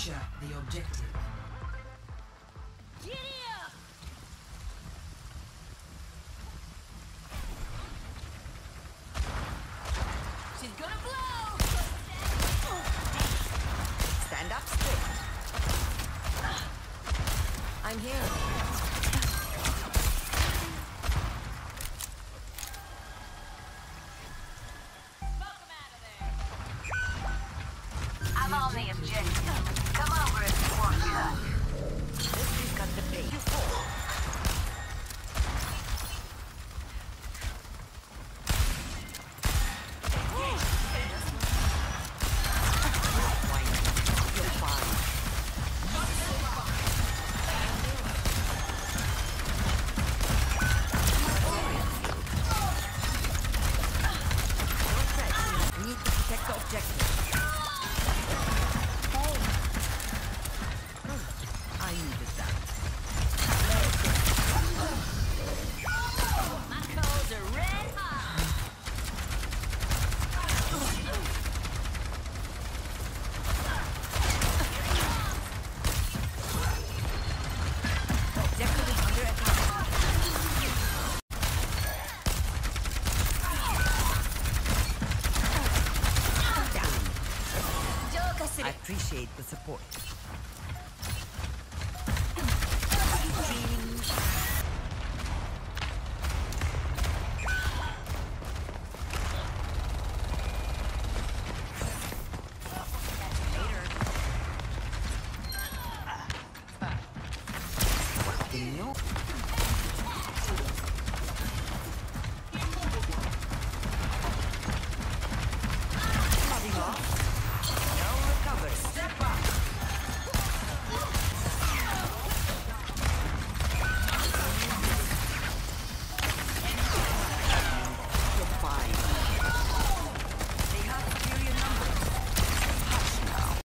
Capture the objective. Giddy up! She's gonna blow! Stand up straight. I'm here. I'm on the objective. Come over if you want cut. This we've got to pay you for. You're fine. We need to protect the objective. I needed that. My coals are red hot. The objective is under attack. Down. I appreciate the support.